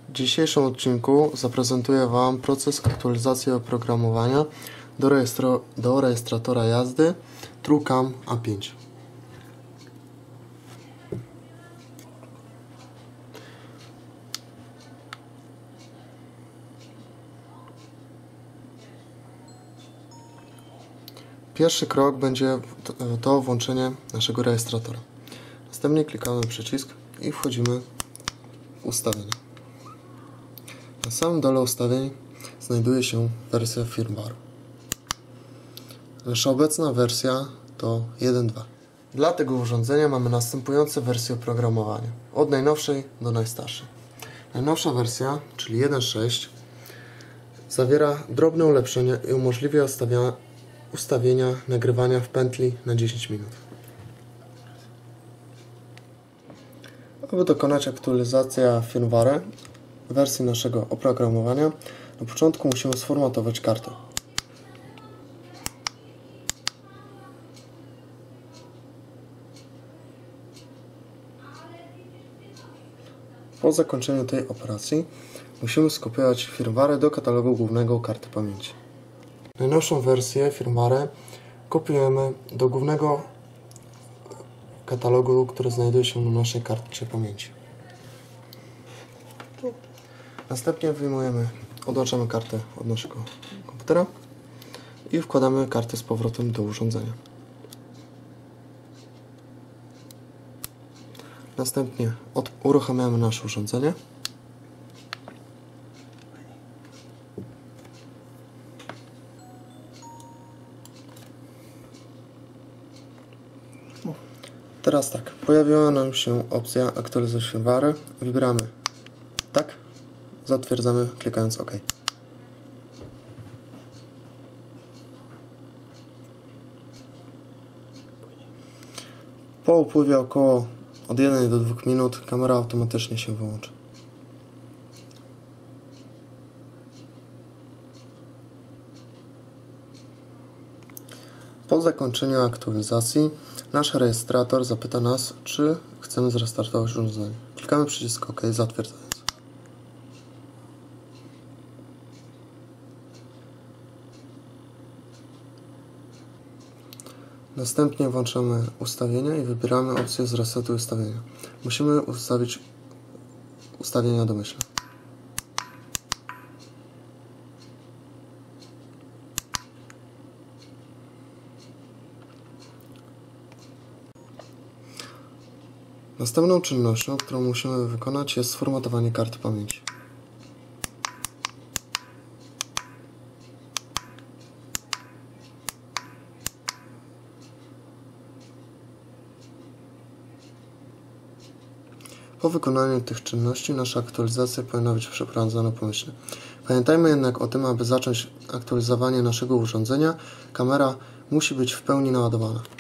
W dzisiejszym odcinku zaprezentuję Wam proces aktualizacji oprogramowania do rejestratora jazdy TrueCam A5. Pierwszy krok będzie to włączenie naszego rejestratora. Następnie klikamy przycisk i wchodzimy w ustawienia. Na samym dole ustawień znajduje się wersja firmware. Nasza obecna wersja to 1.2. Dla tego urządzenia mamy następujące wersje oprogramowania, od najnowszej do najstarszej. Najnowsza wersja, czyli 1.6, zawiera drobne ulepszenia i umożliwia ustawienia nagrywania w pętli na 10 minut. Aby dokonać aktualizacji firmware wersji naszego oprogramowania, na początku musimy sformatować kartę. Po zakończeniu tej operacji musimy skopiować firmware do katalogu głównego karty pamięci. Najnowszą wersję firmware kopiujemy do głównego katalogu, który znajduje się na naszej karcie pamięci. Następnie odłączamy kartę od naszego komputera i wkładamy kartę z powrotem do urządzenia. Następnie uruchamiamy nasze urządzenie. Teraz tak, pojawiła nam się opcja aktualizacji firmware. Wybieramy tak, zatwierdzamy klikając OK. Po upływie około od 1 do 2 minut kamera automatycznie się wyłączy. Po zakończeniu aktualizacji nasz rejestrator zapyta nas, czy chcemy zrestartować urządzenie. Klikamy przycisk OK, zatwierdzając. Następnie włączamy ustawienia i wybieramy opcję zresetuj ustawienia. Musimy ustawić ustawienia domyślne. Następną czynnością, którą musimy wykonać, jest sformatowanie karty pamięci. Po wykonaniu tych czynności nasza aktualizacja powinna być przeprowadzona pomyślnie. Pamiętajmy jednak o tym, aby zacząć aktualizowanie naszego urządzenia, kamera musi być w pełni naładowana.